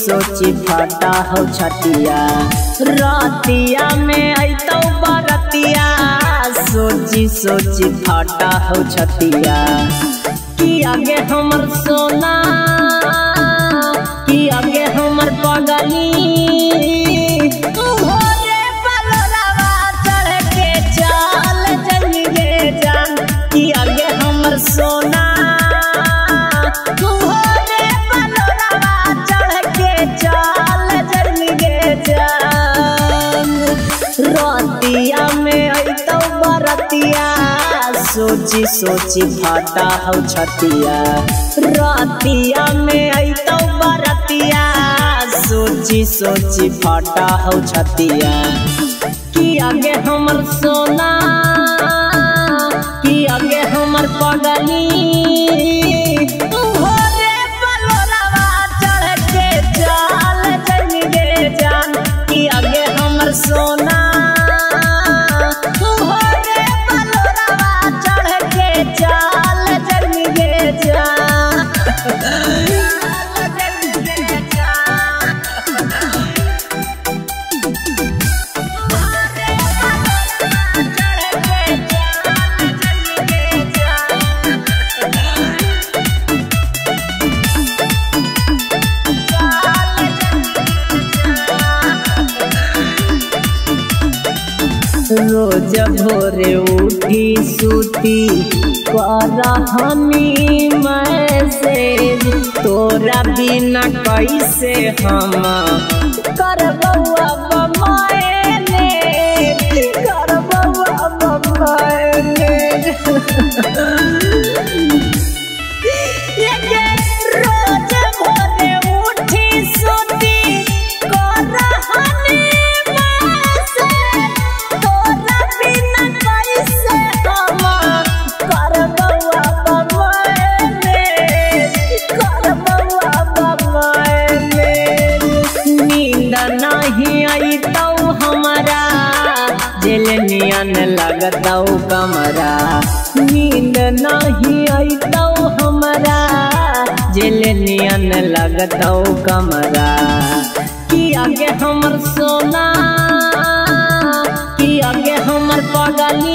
सोची फटा हो छतिया रातिया में अइतौ बरतिया सोची सोची फटा हो छतिया कि आगे हमर सोना कि आगे हमर पगली भोरे बलरवा चढ़ के चल जइगे जान कि आगे हमर सोना रातिया में अइतौ बरतिया सोची सोची फटा हो छतिया रातिया में अइतौ बरतिया सोची सोची फटा हो छतिया कि आगे हमर सोना कि आगे हमर पगली भोरे बलरवा चढ़ के चल जइगे जान कि आगे हमर सोना रोज भोरे उठी सूती करहनी मैसेज तोरा बिना कैसे हम करबौआ बमाएने करबौआ बमाएने रोज भोरे उठी सूती करहनी नहीं अइतौ हमारा जेल नियन लगतौ कमरा नींद नहीं अइतौ हमारा जेल नियन लगतौ कमरा कि आगे हमर सोना कि आगे हमर पगली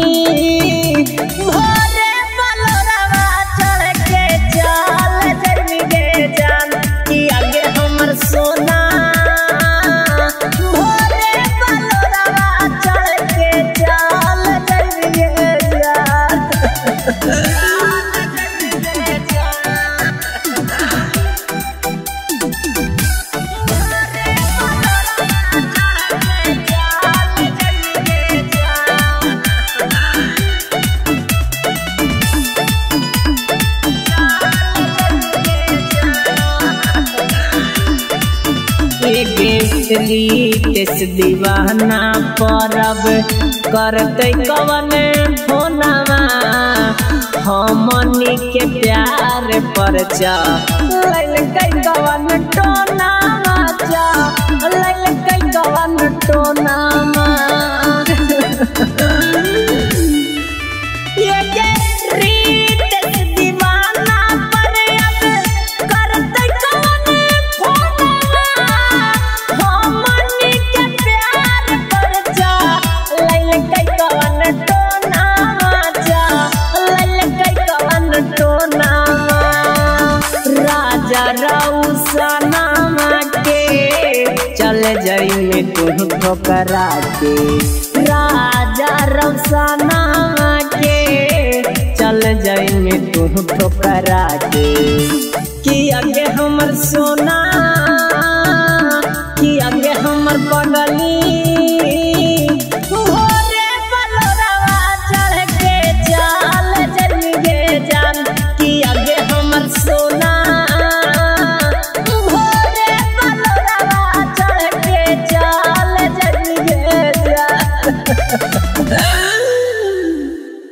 भोरे बलरवा चढ़ के चल जइगे जान कि आगे हमर सोना रीतेश दीवाना परब करते कवन फोनमा हमनी के प्यार पर चा ललकै कवन टोनामा चा ललकै कवन टोनामा रीतेश दीवाना पर अब करते कवन चल जाई में तुम ठोकरा के राजा रौसाना के चल जाई में तुम ठोकरा के कि आगे हमर सोना कि आगे हमर पगली भोरे बलरवा चढ़ के चल जइगे जान कि आगे हमर सोना Ha